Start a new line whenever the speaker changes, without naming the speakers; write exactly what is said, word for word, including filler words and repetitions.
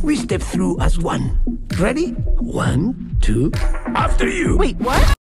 we step through as one. Ready? One, two, after you.
Wait, what?